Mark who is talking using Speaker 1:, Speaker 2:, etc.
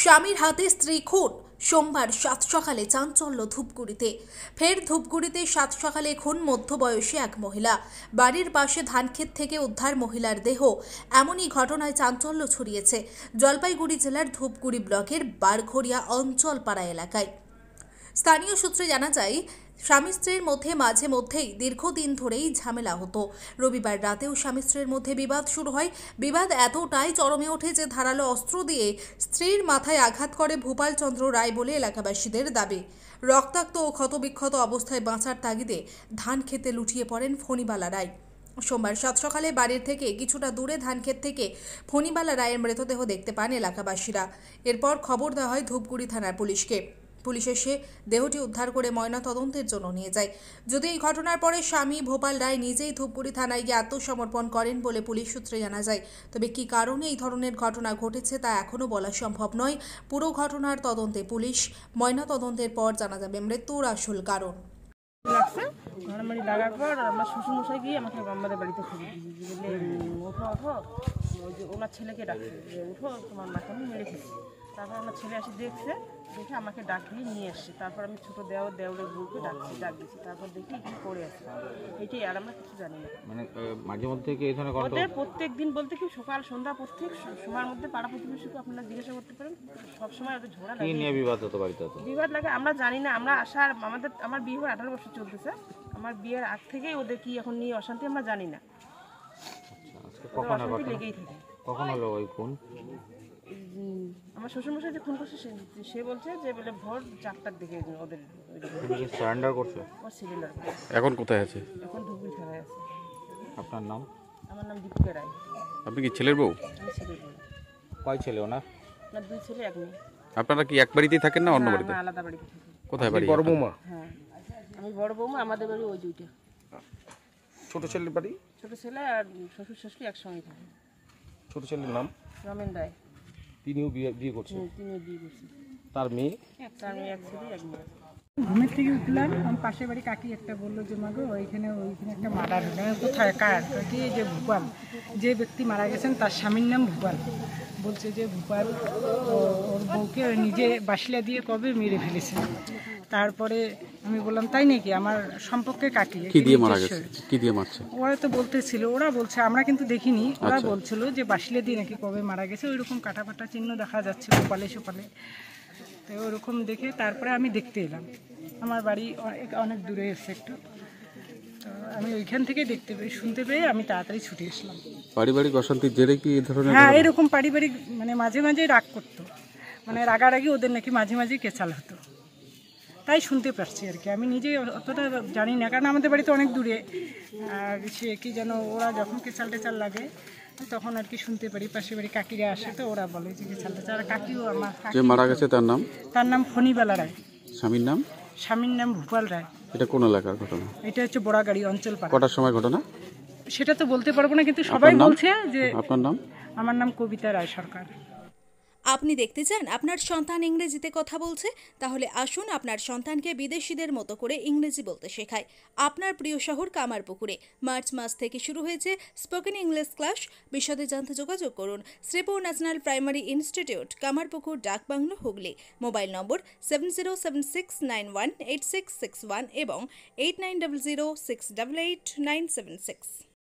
Speaker 1: স্বামীর হাতে স্ত্রী খুন। সোমবার সাত সকালে চাঞ্চল্য ধূপগুড়িতে। ফের ধূপগুড়িতে সাত সকালে খুন মধ্যবয়সী এক মহিলা। বাড়ির পাশে ধানক্ষেত থেকে উদ্ধার মহিলার দেহ। এমনই ঘটনায় চাঞ্চল্য ছড়িয়েছে জলপাইগুড়ি জেলার ধূপগুড়ি ব্লকের বারঘড়িয়া অঞ্চলপাড়া এলাকায়। স্থানীয় সূত্রে জানা যায়, স্বামী স্ত্রীর মধ্যে মাঝে মধ্যেই দীর্ঘদিন ধরেই ঝামেলা হতো। রবিবার রাতেও স্বামী স্ত্রীর মধ্যে বিবাদ শুরু হয়। বিবাদ এতটাই চরমে ওঠে যে ধারালো অস্ত্র দিয়ে স্ত্রীর মাথায় আঘাত করে ভূপাল চন্দ্র রায় বলে এলাকাবাসীদের দাবি। রক্তাক্ত ও ক্ষতবিক্ষত অবস্থায় বাঁচার তাগিদে ধান খেতে লুটিয়ে পড়েন ফণিবালা রায়। সোমবার সাত সকালে বাড়ির থেকে কিছুটা দূরে ধানক্ষেত থেকে ফণিবালা রায়ের মৃতদেহ দেখতে পান এলাকাবাসীরা। এরপর খবর দেওয়া হয় ধূপগুড়ি থানার পুলিশকে। পুলিশ এসে দেহটি উদ্ধার করে ময়নাতদন্তের জন্য নিয়ে যায়। যদি এই ঘটনার পরে স্বামী ভোপাল রায় নিজেই ধূপগুড়ি থানায় গিয়ে আত্মসমর্পণ করেন বলে পুলিশ সূত্রে জানা যায়। তবে কী কারণে এই ধরনের ঘটনা ঘটেছে তা এখনও বলা সম্ভব নয়। পুরো ঘটনার তদন্তে পুলিশ। ময়নাতদন্তের পর জানা যাবে মৃত্যুর আসল কারণ।
Speaker 2: মারামারি লাগার পর আমার শ্বশুরমশাই গিয়ে আমাকে আমাদের বাড়িতে খুঁজে দিয়েছি, বলে ওঠো ওঠো, ওই যে ওনার ছেলেকে ডাকছে যে উঠো তোমার মাকে আমি মেরে ফেলছি। তারপর আমার ছেলে এসে দেখে আমাকে ডাকিয়ে নিয়ে এসছে। তারপর আমি ছোটো দেওরের বউকে ডাক দিয়েছি। তারপর দেখি কি করে আছে এটাই, আর আমরা কিছু জানি না।
Speaker 3: মানে মাঝে মধ্যে কি এই ধরনের
Speaker 2: ওদের প্রত্যেক দিন বলতে কি সকাল সন্ধ্যা প্রত্যেক সময়ের মধ্যে পাড়া প্রতিবেশীকে আপনারা জিজ্ঞাসা করতে পারেন, সবসময় ওদের ঝোড়া লাগে।
Speaker 3: নিয়ে বিবাদ হতো বাড়িতে?
Speaker 2: বিবাদ লাগে আমরা জানি না। আমরা আমার বিয়ে হয়ে 18 বছর চলতেছে। আমার বিয়ের আগ থেকেই ওদের কি এখন নিয়ে অশান্তি আমরা জানি না। অশান্তি লেগেই থাকে।
Speaker 3: কখন হলো ওই খুন?
Speaker 2: আমার শ্বশুরমশাই যে খুন করছে সে বলছে যে বলে ভোর 4টার দিকে ওদের
Speaker 3: সারেন্ডার করছে।
Speaker 2: ও সিলিন্ডার
Speaker 4: এখন কোথায় আছে?
Speaker 2: এখন ধুবড়ি থানায় আছে।
Speaker 3: আপনার নাম?
Speaker 2: আমার নাম দীপিকা রায়।
Speaker 4: আপনি কি ছেলের বউ?
Speaker 2: আমি ছেলের বউ।
Speaker 3: কয় ছেলে ওনার?
Speaker 2: আপনার 2 ছেলে 1 মেয়ে।
Speaker 4: আপনারা কি এক বাড়িতেই থাকেন না অন্য বাড়িতে?
Speaker 2: আমরা আলাদা বাড়িতে থাকি।
Speaker 4: কোথায় বাড়ি?
Speaker 5: বড় বৌমা?
Speaker 2: হ্যাঁ, আমি বড় বৌমা, আমাদের বাড়ি ওই দুইটা।
Speaker 5: ছোট ছেলের বাড়ি?
Speaker 2: ছোট ছেলে আর শ্বশুর শাশুড়ি একসঙ্গে থাকে।
Speaker 5: ছোট ছেলের নাম?
Speaker 2: রমেন রায়।
Speaker 5: তিনিও বিয়ে করছেন?
Speaker 2: তিনিও বিয়ে করছেন।
Speaker 5: তার মেয়ে?
Speaker 2: তার মেয়ে 1 ছেলে 1 মেয়ে।
Speaker 6: ঘুমের থেকে উঠলাম, আমার পাশের বাড়ি কাকি একটা বললো যে মাগো ওইখানে একটা মার্ডার হলো। কোথায় কার? কি যে ভূপাল, যে ব্যক্তি মারা গেছেন তার স্বামীর নাম ভূপাল। বলছে যে ভূপাল ওর বউকে নিজে বাসিলা দিয়ে কবে মেরে ফেলেছে। তারপরে আমি বললাম তাই নাকি? আমার সম্পর্কে কাকি
Speaker 4: কি দিয়ে মারা গেছে? কি দিয়ে মারছে?
Speaker 6: ওরা তো বলতেছিল, ওরা বলছে, আমরা কিন্তু দেখিনি। ওরা বলছিল যে বাসিলা দিয়ে নাকি কবে মারা গেছে। ওইরকম কাটা চিহ্ন দেখা যাচ্ছে কপালে সপালে। তো ওরকম দেখে তারপরে আমি দেখতে এলাম। আমার বাড়ি অনেক দূরে এসে একটু, তো আমি ওইখান থেকে শুনতে পেয়ে আমি তাড়াতাড়ি ছুটে এসলাম।
Speaker 4: পারিবারিক অশান্তির জেরে কি এই ধরনের?
Speaker 6: হ্যাঁ, এরকম পারিবারিক মানে মাঝে মাঝে রাগ করতো, মানে রাগারাগি ওদের নাকি মাঝে মাঝে কেচাল হতো, তাই শুনতে পারছি আর কি। আমি নিজে অতটা জানি না, কারণ আমাদের বাড়িতে অনেক দূরে। আর সে কি যেন ওরা যখন কেচাল টেচাল লাগে তখন আর কি শুনতে পারি। পাশের বাড়ি কাকিরা আসে, তো ওরা বলে যে কেচাল টেচাল। কাকিও আমার
Speaker 4: যে মারা গেছে তার নাম?
Speaker 6: তার নাম ফণিবালা রায়।
Speaker 4: স্বামীর নাম?
Speaker 6: স্বামীর নাম ভূপাল রায়।
Speaker 4: এটা কোন এলাকার ঘটনা?
Speaker 6: এটা হচ্ছে বোড়াগাড়ি অঞ্চলপাড়া।
Speaker 4: কটার সময় ঘটনা
Speaker 6: সেটা তো বলতে পারবো না, কিন্তু সবাই বলছে যে।
Speaker 4: আপনার নাম?
Speaker 6: আমার নাম কবিতা রায় সরকার।
Speaker 1: আপনি দেখতে চান আপনার সন্তান ইংরেজিতে কথা বলছে? তাহলে আসুন আপনার সন্তানকে বিদেশিদের মতো করে ইংরেজি বলতে শেখায় আপনার প্রিয় শহর কামারপুকুরে। মার্চ মাস থেকে শুরু হয়েছে স্পোকেন ইংলিশ ক্লাস। বিশদে জানতে যোগাযোগ করুন Sripur national primary institute, Kamarpukur, ডাকবাংলো, হুগলি। মোবাইল নম্বর 7076918661 এবং 8900688976।